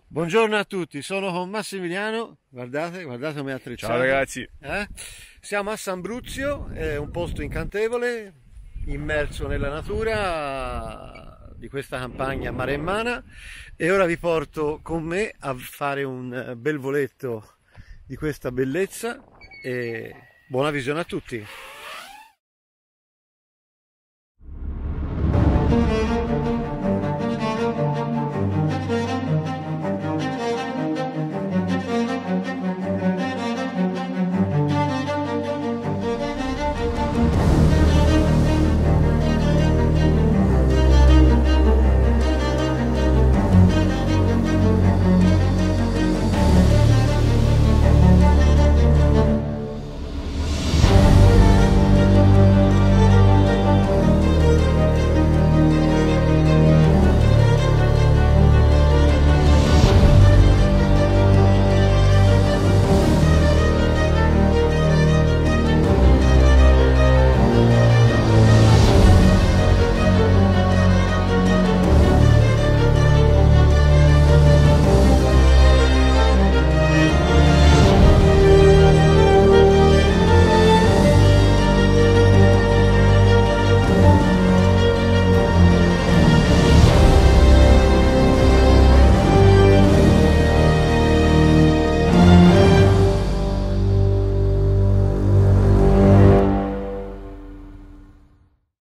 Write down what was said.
Buongiorno a tutti, sono con Massimiliano, guardate come è Ciao attrecciato. ragazzi, Siamo a San Bruzio, è un posto incantevole, immerso nella natura di questa campagna maremmana e ora vi porto con me a fare un bel voletto di questa bellezza e buona visione a tutti.